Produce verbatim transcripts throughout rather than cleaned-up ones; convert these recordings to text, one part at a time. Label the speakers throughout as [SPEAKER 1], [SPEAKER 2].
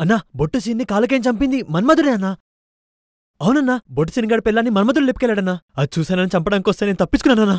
[SPEAKER 1] అన్నా బొట్టు సీన్ని కాలకేం చంపింది మన్మధుడే అన్నా. అవునన్నా బొట్టు సీన్ గడి పిల్లాన్ని మన్మధుడు లేపుకెళ్ళాడన్నా. అది చూశానని చంపడానికి వస్తే నేను తప్పించుకున్నానన్నా.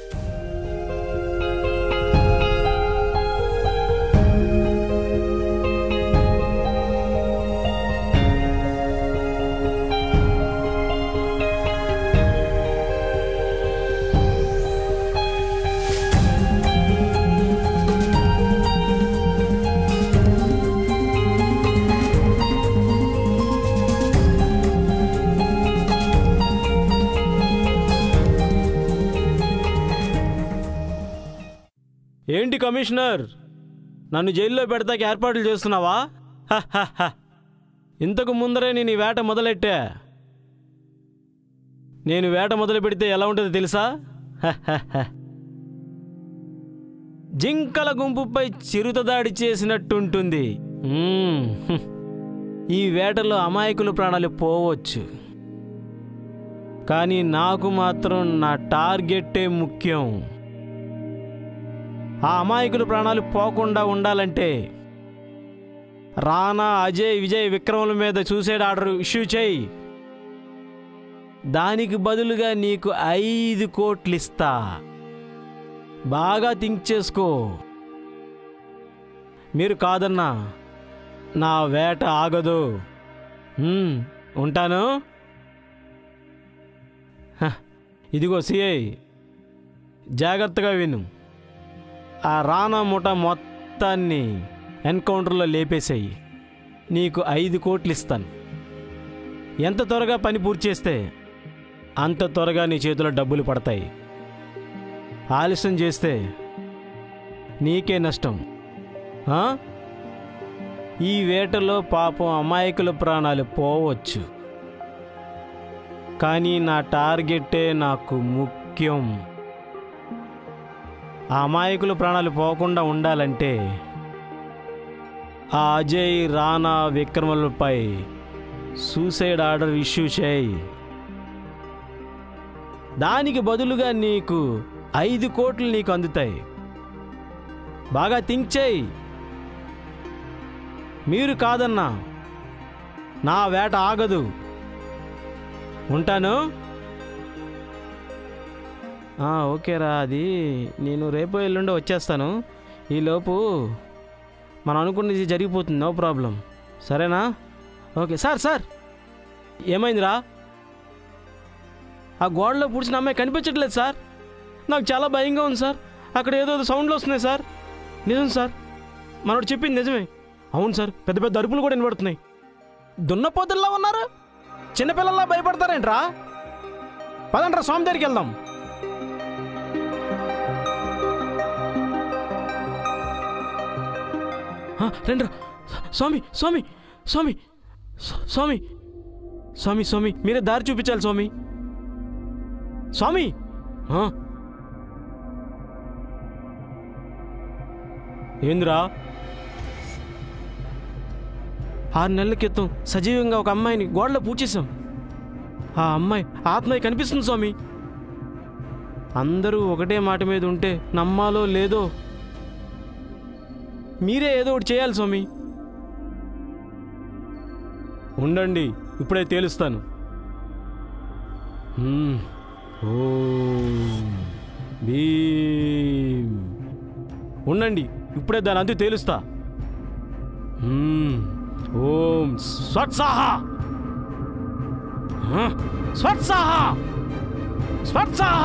[SPEAKER 2] ఏంటి కమిషనర్, నన్ను జైల్లో పెడతాకి ఏర్పాట్లు చేస్తున్నావా? ఇంతకు ముందరే నేను ఈ వేట మొదలెట్టా. నేను వేట మొదలు పెడితే ఎలా ఉంటుందో తెలుసా? జింకల గుంపుపై చిరుతదాడి చేసినట్టుంటుంది. ఈ వేటలో అమాయకుల ప్రాణాలు పోవచ్చు, కానీ నాకు మాత్రం నా టార్గెట్టే ముఖ్యం. ఆ అమాయకుల ప్రాణాలు పోకుండా ఉండాలంటే రానా, అజయ్, విజయ్, విక్రముల మీద సూసైడ్ ఆర్డర్ ఇష్యూ చేయి. దానికి బదులుగా నీకు ఐదు కోట్లు ఇస్తా. బాగా థింక్ చేసుకో. మీరు కాదన్నా నా వేట ఆగదు. ఉంటాను. ఇదిగో సిఐ, జాగ్రత్తగా విను. ఆ రానా ముఠా మొత్తాన్ని ఎన్కౌంటర్లో లేపేసాయి. నీకు ఐదు కోట్లు ఇస్తాను. ఎంత త్వరగా పని పూర్తి చేస్తే అంత త్వరగా నీ చేతిలో డబ్బులు పడతాయి. ఆలస్యం చేస్తే నీకే నష్టం. ఈ వేటలో పాపం అమాయకుల ప్రాణాలు పోవచ్చు, కానీ నా టార్గెట్టే నాకు ముఖ్యం. ఆ అమాయకుల ప్రాణాలు పోకుండా ఉండాలంటే ఆ అజయ్, రానా, విక్రములపై సూసైడ్ ఆర్డర్ ఇష్యూ చేయి. దానికి బదులుగా నీకు ఐదు కోట్లు నీకు అందుతాయి. బాగా థింక్ చేయి. మీరు కాదన్నా నా వేట ఆగదు. ఉంటాను. ఓకేరా, అది నేను రేపు ఎల్లుండి వచ్చేస్తాను. ఈలోపు మనం అనుకున్నది జరిగిపోతుంది. నో ప్రాబ్లం, సరేనా? Okay sir. సార్ ఏమైందిరా? ఆ గోడలో పూడ్చిన అమ్మాయి కనిపించట్లేదు సార్. నాకు చాలా భయంగా ఉంది సార్. అక్కడ ఏదో సౌండ్లు వస్తున్నాయి సార్. నిజం సార్, మనోడు చెప్పింది నిజమే. అవును సార్, పెద్ద పెద్ద అరుపులు కూడా వినబడుతున్నాయి. దున్నపోతుల్లా ఉన్నారు, చిన్నపిల్లల్లా భయపడతారేంట్రా? పదండ్రా స్వామి దగ్గరికి వెళ్దాం. రండ్రా. స్వామి స్వామి స్వామి స్వామి స్వామి స్వామి మీరే దారి చూపించాలి స్వామి. స్వామి ఏంద్రా? ఆరు నెలల క్రితం సజీవంగా ఒక అమ్మాయిని గోడలో పూడ్చేశాం. ఆ అమ్మాయి ఆత్మయ్య కనిపిస్తుంది స్వామి. అందరూ ఒకటే మాట మీద ఉంటే నమ్మాలో లేదో మీరే ఏదో ఒకటి చేయాలి స్వామి. ఉండండి, ఇప్పుడే తేలుస్తాను. ఉండండి, ఇప్పుడే దాని అంతు తేలుస్తా. ఓం స్వత్సాహ స్వత్సాహ స్వత్సాహ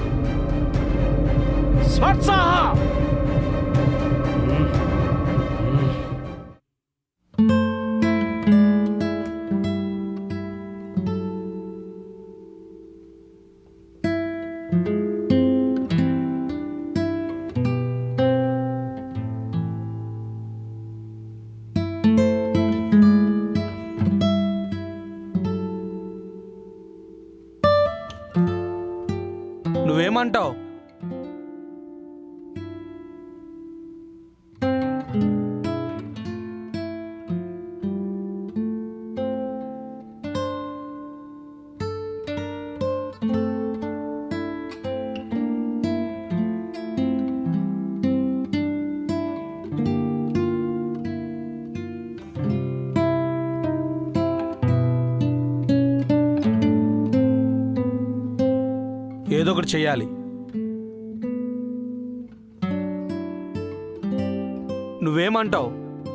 [SPEAKER 2] స్వత్సాహ.
[SPEAKER 3] నువ్వేమంటావు? ఒకటి చెయ్యాలి. నువ్వేమంటావు?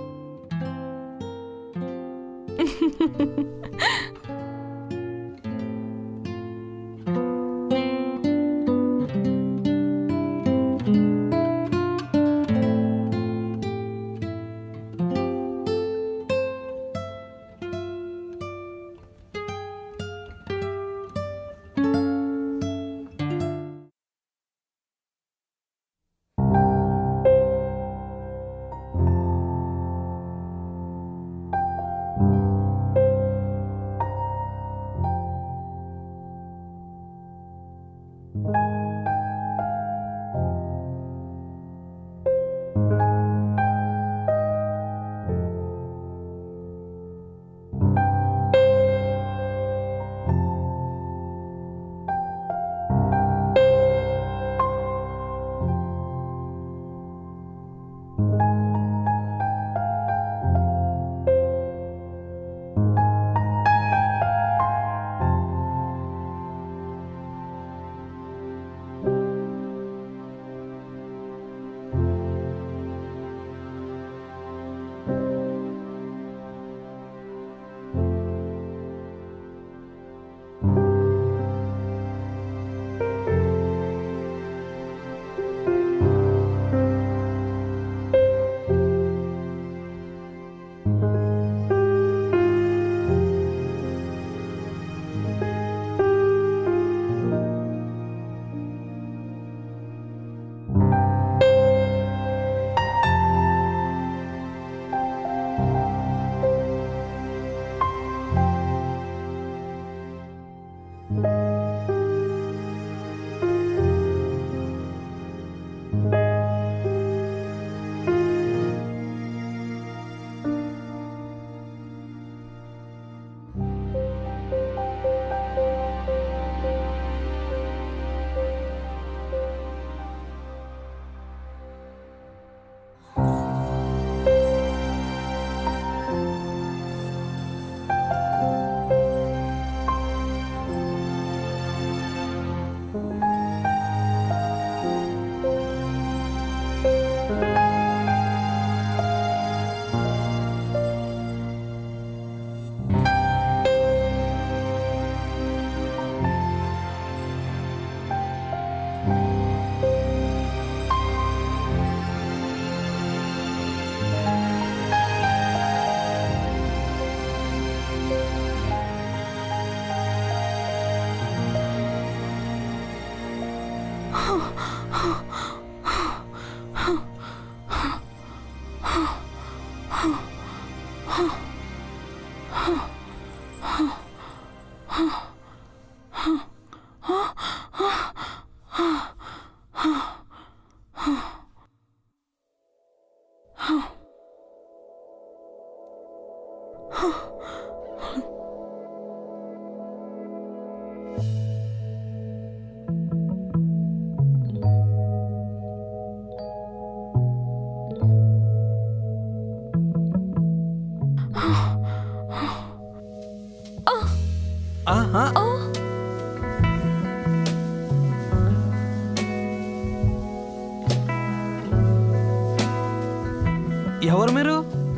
[SPEAKER 3] ఎవరు మీరు?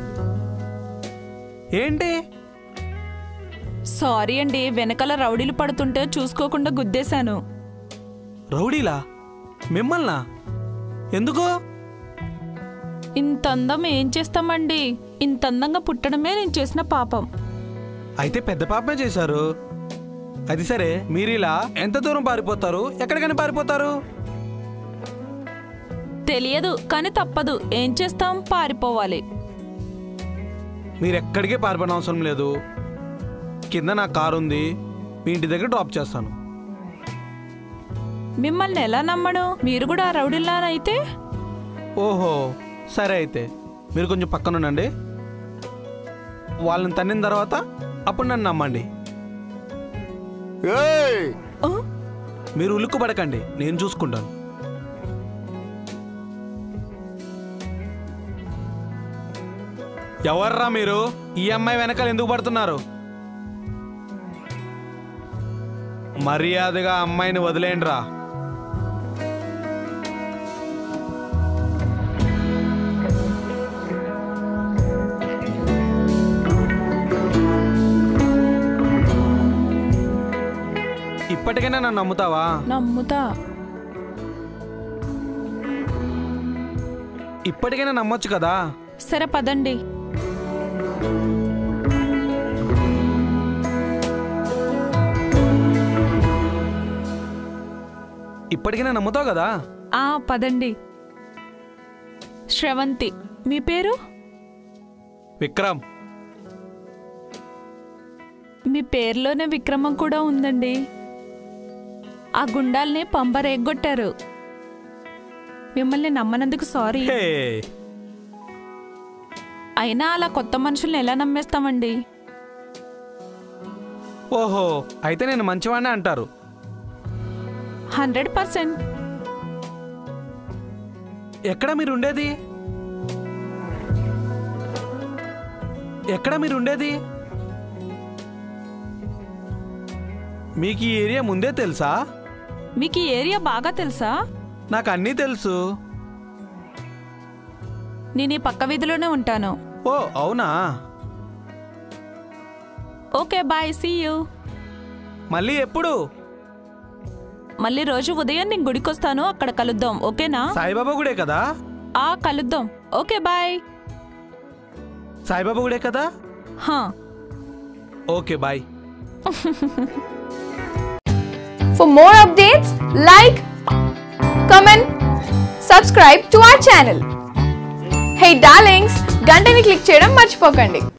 [SPEAKER 3] ఏంటి?
[SPEAKER 4] సారీ అండి, వెనకాల రౌడీలు పడుతుంటే చూసుకోకుండా గుద్దేశాను.
[SPEAKER 3] రౌడీలా? మిమ్మల్నా? ఎందుకు?
[SPEAKER 4] ఇంత అందం ఏం చేస్తామండి? ఇంత అందంగా పుట్టడమే నేను చేసిన పాపం.
[SPEAKER 3] అయితే పెద్ద పాపమే చేశారు. అది సరే, మీరిలా ఎంత దూరం పారిపోతారు? ఎక్కడికైనా పారిపోతారు?
[SPEAKER 4] తెలియదు, కానీ తప్పదు. ఏం చేస్తాం, పారిపోవాలి.
[SPEAKER 3] మీరెక్కడికే పారిపోయిన అవసరం లేదు. కింద నా కారు ఉంది, మీ ఇంటి దగ్గర డ్రాప్ చేస్తాను.
[SPEAKER 4] మిమ్మల్ని ఎలా నమ్మను? మీరు కూడా రౌడీలానైతే?
[SPEAKER 3] ఓహో, సరే. అయితే మీరు కొంచెం పక్కన ఉండండి. వాళ్ళని తన్నిన తర్వాత అప్పుడు నన్ను నమ్మండి. మీరు ఉలుక్కు పడకండి, నేను చూసుకుంటాను. ఎవర్రా మీరు? ఈ అమ్మాయి వెనకాల ఎందుకు పడుతున్నారు? మర్యాదగా అమ్మాయిని వదిలేయండిరా. ఇప్పటికైనా నన్ను నమ్ముతావా?
[SPEAKER 4] నమ్ముతా.
[SPEAKER 3] ఇప్పటికైనా నమ్మొచ్చు కదా?
[SPEAKER 4] సరే పదండి.
[SPEAKER 3] ఇప్పటికైనా నమ్ముతావు కదా?
[SPEAKER 4] ఆ పదండి. శ్రవంతి. మీ పేరు?
[SPEAKER 3] విక్రమ్.
[SPEAKER 4] మీ పేరులోనే విక్రమం కూడా ఉందండి. ఆ గుండాల్ని పంబరేగొట్టారు. మిమ్మల్ని నమ్మనందుకు సారీ.
[SPEAKER 3] హే,
[SPEAKER 4] అయినా అలా కొత్త మనుషుల్ని ఎలా నమ్మేస్తామండి?
[SPEAKER 3] ఓహో, అయితే నేను మంచివాడినే అంటారు.
[SPEAKER 4] Hundred percent.
[SPEAKER 3] ఎక్కడ మీరు ఉండేది? ఎక్కడ మీరు ఉండేది? మీకు ఈ ఏరియా ముందే తెలుసా?
[SPEAKER 4] మీకు ఈ ఏరియా బాగా తెలుసా?
[SPEAKER 3] నాకు అన్నీ తెలుసు.
[SPEAKER 4] నేను ఈ పక్క వీధిలోనే ఉంటాను.
[SPEAKER 3] ఓ అవునా?
[SPEAKER 4] Okay bye, see you.
[SPEAKER 3] మళ్ళీ ఎప్పుడు?
[SPEAKER 4] మళ్ళీ రోజు ఉదయం నేను గుడికొస్తాను, అక్కడ కలుద్దాం. ఓకేనా?
[SPEAKER 3] సాయిబాబా గుడే కదా?
[SPEAKER 4] ఆ కలుద్దాం. Okay bye.
[SPEAKER 3] సాయిబాబా గుడే కదా?
[SPEAKER 4] హా.
[SPEAKER 3] Okay bye.
[SPEAKER 5] For more updates, like, comment, subscribe to our channel. Hey darlings, గంటని click చేయడం మర్చిపోకండి.